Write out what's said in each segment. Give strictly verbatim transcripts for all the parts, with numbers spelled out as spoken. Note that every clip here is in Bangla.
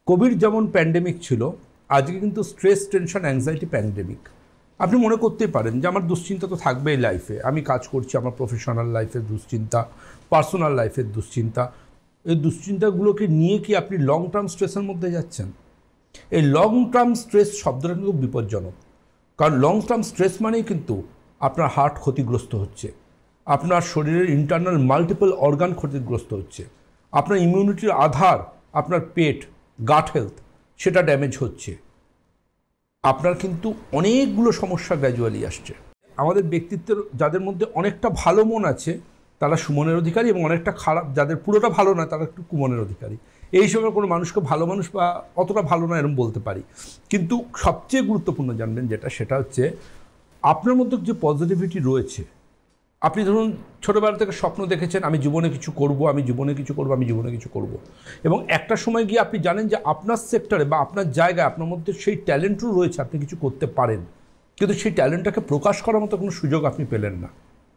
কোভিড যেমন প্যান্ডেমিক ছিল, আজকে কিন্তু স্ট্রেস, টেনশন, অ্যাংজাইটি প্যান্ডেমিক। আপনি মনে করতেই পারেন যে আমার দুশ্চিন্তা তো থাকবেই লাইফে, আমি কাজ করছি, আমার প্রফেশনাল লাইফের দুশ্চিন্তা, পার্সোনাল লাইফের দুশ্চিন্তা। এই দুশ্চিন্তাগুলোকে নিয়ে কি আপনি লং টার্ম স্ট্রেসের মধ্যে যাচ্ছেন? এই লং টার্ম স্ট্রেস শব্দটা কিন্তু বিপজ্জনক, কারণ লং টার্ম স্ট্রেস মানেই কিন্তু আপনার হার্ট ক্ষতিগ্রস্ত হচ্ছে, আপনার শরীরের ইন্টারনাল মাল্টিপল অর্গান ক্ষতিগ্রস্ত হচ্ছে, আপনার ইমিউনিটির আধার, আপনার পেট, গাট হেলথ, সেটা ড্যামেজ হচ্ছে। আপনার কিন্তু অনেকগুলো সমস্যা গ্র্যাজুয়ালি আসছে। আমাদের ব্যক্তিত্বের যাদের মধ্যে অনেকটা ভালো মন আছে তারা সুমনের অধিকারী, এবং অনেকটা খারাপ, যাদের পুরোটা ভালো না তারা একটু কুমনের অধিকারী। এই সময় কোনো মানুষকে ভালো মানুষ বা অতটা ভালো না এরকম বলতে পারি, কিন্তু সবচেয়ে গুরুত্বপূর্ণ জানবেন যেটা, সেটা হচ্ছে আপনার মধ্যে যে পজিটিভিটি রয়েছে। আপনি ধরুন ছোটোবেলা থেকে স্বপ্ন দেখেছেন আমি জীবনে কিছু করব, আমি জীবনে কিছু করব, আমি জীবনে কিছু করব, এবং একটা সময় গিয়ে আপনি জানেন যে আপনার সেক্টরে বা আপনার জায়গায় আপনার মধ্যে সেই ট্যালেন্টও রয়েছে, আপনি কিছু করতে পারেন, কিন্তু সেই ট্যালেন্টটাকে প্রকাশ করার মতো কোনো সুযোগ আপনি পেলেন না।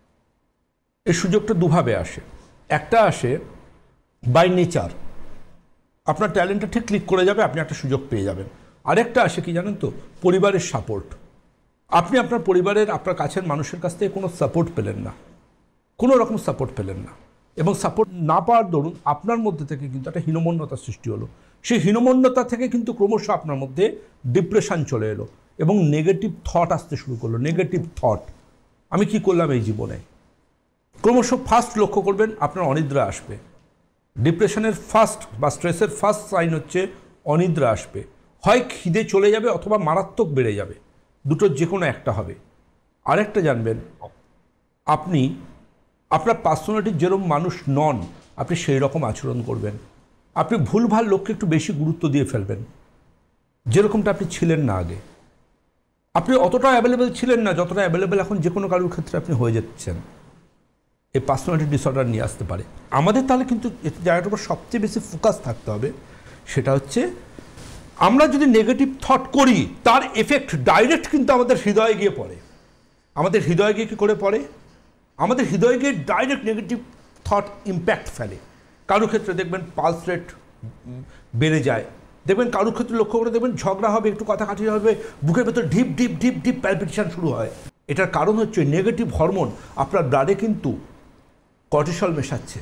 এই সুযোগটা দুভাবে আসে। একটা আসে বাই নেচার, আপনার ট্যালেন্টটা ঠিক ক্লিক করে যাবে, আপনি একটা সুযোগ পেয়ে যাবেন। আরেকটা আসে কি জানেন তো, পরিবারের সাপোর্ট। আপনি আপনার পরিবারের, আপনার কাছের মানুষের কাছ থেকে কোনো সাপোর্ট পেলেন না, কোনো রকম সাপোর্ট পেলেন না, এবং সাপোর্ট না পাওয়ার দরুন আপনার মধ্যে থেকে কিন্তু একটা হীনমন্যতার সৃষ্টি হলো। সেই হীনমন্যতা থেকে কিন্তু ক্রমশ আপনার মধ্যে ডিপ্রেশন চলে এলো এবং নেগেটিভ থট আসতে শুরু করলো। নেগেটিভ থট, আমি কি করলাম এই জীবনে। ক্রমশ ফার্স্ট লক্ষ্য করবেন আপনার অনিদ্রা আসবে। ডিপ্রেশনের ফার্স্ট বা স্ট্রেসের ফার্স্ট সাইন হচ্ছে অনিদ্রা আসবে, হয় খিদে চলে যাবে অথবা মারাত্মক বেড়ে যাবে, দুটোর যে কোনো একটা হবে। আরেকটা জানবেন, আপনি আপনার পার্সোনালিটির যেরকম মানুষ নন আপনি সেই রকম আচরণ করবেন। আপনি ভুলভাল লোককে একটু বেশি গুরুত্ব দিয়ে ফেলবেন, যেরকমটা আপনি ছিলেন না আগে। আপনি অতটা অ্যাভেলেবেল ছিলেন না যতটা অ্যাভেলেবেল এখন যে কোনো কারোর ক্ষেত্রে আপনি হয়ে যাচ্ছেন। এই পার্সোনালিটি ডিসঅর্ডার নিয়ে আসতে পারে। আমাদের তাহলে কিন্তু জায়গাটার উপর সবচেয়ে বেশি ফোকাস থাকতে হবে, সেটা হচ্ছে আমরা যদি নেগেটিভ থট করি তার এফেক্ট ডাইরেক্ট কিন্তু আমাদের হৃদয়ে গিয়ে পড়ে। আমাদের হৃদয়ে গিয়ে কী করে পড়ে? আমাদের হৃদয়ে গিয়ে ডাইরেক্ট নেগেটিভ থট ইম্প্যাক্ট ফেলে। কারোর ক্ষেত্রে দেখবেন পালস রেট বেড়ে যায়, দেখবেন কারোর ক্ষেত্রে লক্ষ্য করে দেখবেন ঝগড়া হবে, একটু কথা কাটিয়ে হবে, বুকের ভেতর ঢিপ ঢিপ ঢিপ ঢিপ প্যালপিটেশন শুরু হয়। এটার কারণ হচ্ছে নেগেটিভ হরমোন আপনার ব্লাডে কিন্তু কর্টিসল মেশাচ্ছে।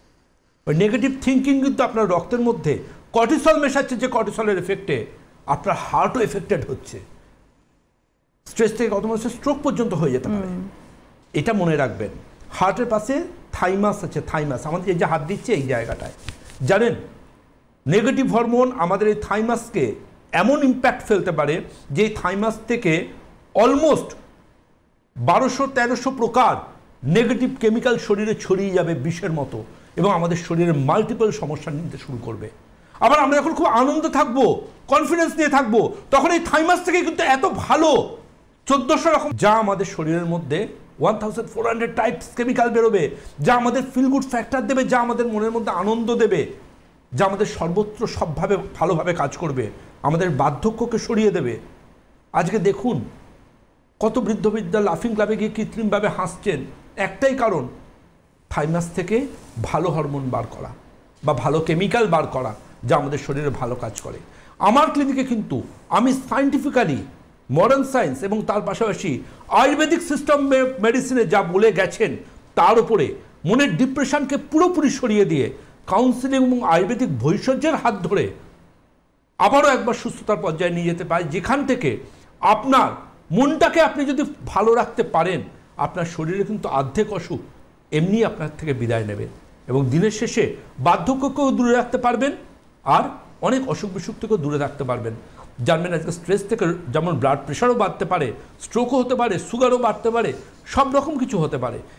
ওই নেগেটিভ থিঙ্কিং কিন্তু আপনার রক্তের মধ্যে কর্টিসল মেশাচ্ছে, যে কর্টিসলের এফেক্টে আপনার হার্টও এফেক্টেড হচ্ছে। স্ট্রেস থেকে কত মানুষের স্ট্রোক পর্যন্ত হয়ে যেতে পারে। এটা মনে রাখবেন। হার্টের পাশে থাইমাস আছে, থাইমাস আমাদের এই যে হাত দিচ্ছে এই জায়গাটায়, জানেন নেগেটিভ হরমোন আমাদের এই থাইমাসকে এমন ইম্প্যাক্ট ফেলতে পারে যে এই থাইমাস থেকে অলমোস্ট বারোশো তেরোশো প্রকার নেগেটিভ কেমিক্যাল শরীরে ছড়িয়ে যাবে বিষের মতো, এবং আমাদের শরীরের মাল্টিপল সমস্যা নিতে শুরু করবে। আবার আমরা যখন খুব আনন্দ থাকবো, কনফিডেন্স নিয়ে থাকবো, তখন এই থাইমাস থেকে কিন্তু এত ভালো চোদ্দোশো রকম যা আমাদের শরীরের মধ্যে one thousand four hundred types chemical বেরোবে, যা আমাদের ফিল গুড ফ্যাক্টর দেবে, যা আমাদের মনের মধ্যে আনন্দ দেবে, যা আমাদের সর্বত্র সবভাবে ভালোভাবে কাজ করবে, আমাদের বার্ধক্যকে সরিয়ে দেবে। আজকে দেখুন কত বৃদ্ধ বৃদ্ধা লাফিং ক্লাবে গিয়ে কৃত্রিমভাবে হাসছেন, একটাই কারণ থাইমাস থেকে ভালো হরমোন বার করা বা ভালো কেমিক্যাল বার করা, যা আমাদের শরীরে ভালো কাজ করে। আমার ক্লিনিকে কিন্তু আমি সায়েন্টিফিক্যালি মডার্ন সায়েন্স এবং তার পাশাপাশি আয়ুর্বেদিক সিস্টেম মেডিসিনে যা বলে গেছেন তার উপরে মনের ডিপ্রেশনকে পুরোপুরি সরিয়ে দিয়ে কাউন্সিলিং এবং আয়ুর্বেদিক ভৈষজ্যের হাত ধরে আবারও একবার সুস্থতার পর্যায়ে নিয়ে যেতে পারে, যেখান থেকে আপনার মনটাকে আপনি যদি ভালো রাখতে পারেন আপনার শরীরে কিন্তু অর্ধেক অসুখ এমনি আপনার থেকে বিদায় নেবে, এবং দিনের শেষে বার্ধক্যকেও দূরে রাখতে পারবেন আর অনেক অসুখ বিসুখ থেকেও দূরে রাখতে পারবেন। জানবেন আজকে স্ট্রেস থেকে যেমন ব্লাড প্রেশারও বাড়তে পারে, স্ট্রোকও হতে পারে, সুগারও বাড়তে পারে, সব রকম কিছু হতে পারে।